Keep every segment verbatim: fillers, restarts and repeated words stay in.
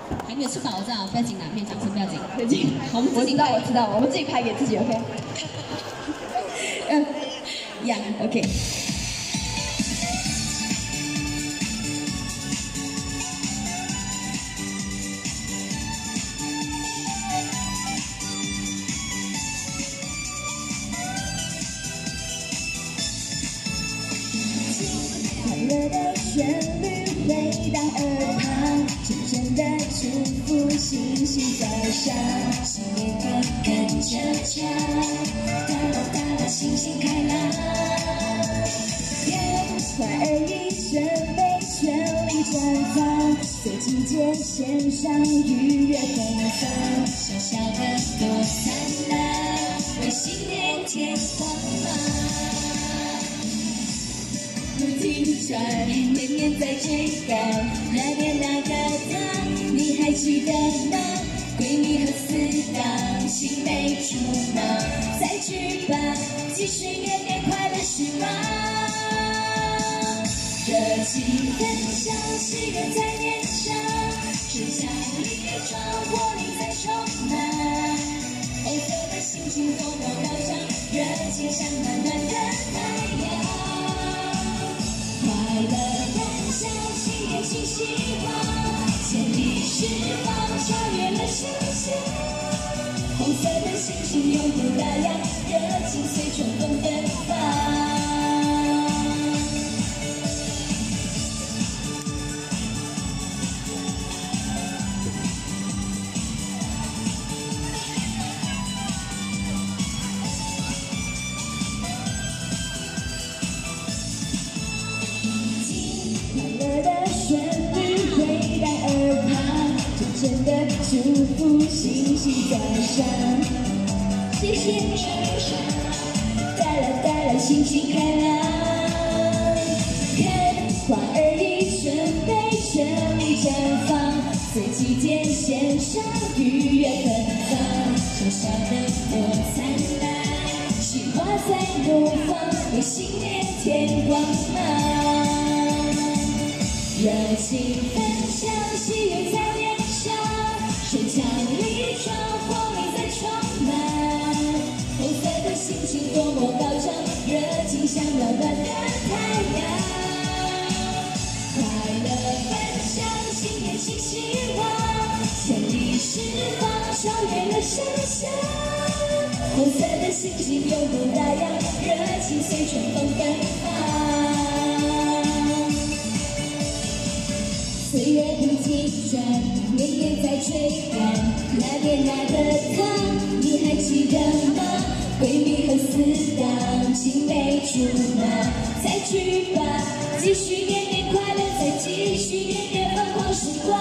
还没有出道，我知道，不要紧啦，没有掌声不要紧， 不要紧。 我们我知道，我知道，我们自己拍给自己 ，OK。嗯，呀 ，OK。 快乐的旋律回荡耳旁，真正的祝福星星在上，新年歌跟着唱，哒啦哒啦，星星开朗。天花儿一生被绚丽绽放，随季节献上愉悦芬芳，小小的多灿烂，为新年添光芒。 不停转，年年在追赶，那年那个他，你还记得吗？闺蜜和死党，青梅竹马，再聚吧，继续年年快乐时光。热情分享，喜悦在脸上，身强力壮，活力在充满。红色的心情多么高涨，热情像暖暖的太阳。 快乐欢笑，新年新希望，千里释放，超越了想象。红色的星星永不打烊，热情随春风奔放。真的祝福星星在上，谢谢你，哒啦哒啦，星星开朗，看花儿一生被绚丽绽放，随季节献上愉悦芬芳，小小的多灿烂，菊花在怒放，为新年添光芒，热情分享，喜悦在脸上。 身强力壮，活力在充满。红色的心情多么高涨，热情像暖暖的太阳。快乐分享，新年新希望，千里释放，超越了想象。红色的心情永不打烊，热情随春风奔放。岁月不经转，年年在追赶，那年那个他，你还记得吗？闺蜜和死党，青梅竹马，再聚吧，继续年年快乐，再继续年年疯狂时光。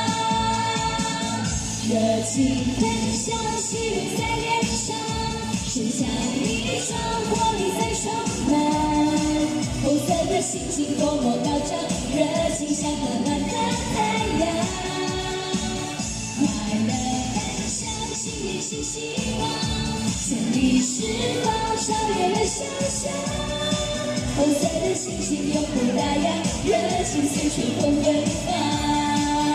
热情分享，喜悦在脸上，身强力壮，活力在充满。红色的心情多么高涨，热情像暖暖的太阳。快乐分享，新年新希望，千里释放，超越了想象。红色的心情永不打烊，热情随春风奔放。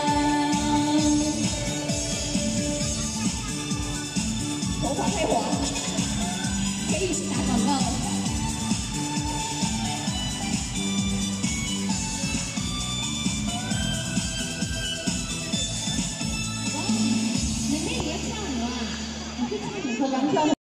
头发太黄，可以一起打广告。 我刚跳。